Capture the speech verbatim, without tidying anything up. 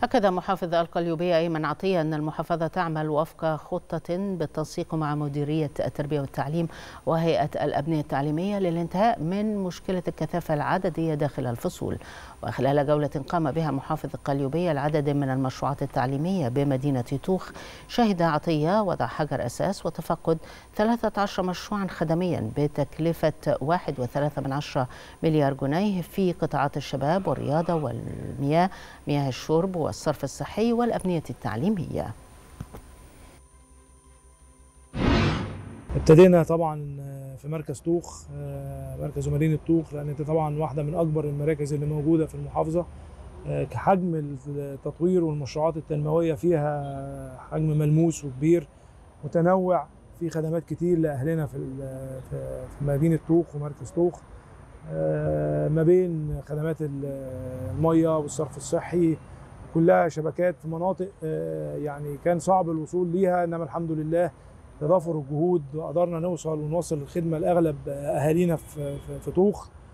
أكد محافظ القليوبية أيمن عطية أن المحافظة تعمل وفق خطة بالتنسيق مع مديرية التربية والتعليم وهيئة الأبنية التعليمية للانتهاء من مشكلة الكثافة العددية داخل الفصول. وخلال جولة قام بها محافظ القليوبية العدد من المشروعات التعليمية بمدينة طوخ، شهد عطية وضع حجر أساس وتفقد ثلاثة عشر مشروعا خدميا بتكلفة واحد وثلاثة من عشرة مليار جنيه في قطاعات الشباب والرياضة والمياه، مياه الشرب والصرف الصحي والأبنية التعليمية. ابتدينا طبعا في مركز طوخ، مركز ومدينة طوخ، لأن دي طبعا واحدة من أكبر المراكز اللي موجودة في المحافظة. كحجم التطوير والمشروعات التنموية فيها حجم ملموس وكبير متنوع، في خدمات كتير لأهلنا في في مدينة طوخ ومركز طوخ، ما بين خدمات المية والصرف الصحي، كلها شبكات في مناطق يعني كان صعب الوصول ليها، انما الحمد لله تضافر الجهود وقدرنا نوصل ونوصل الخدمه لاغلب اهالينا في في طوخ.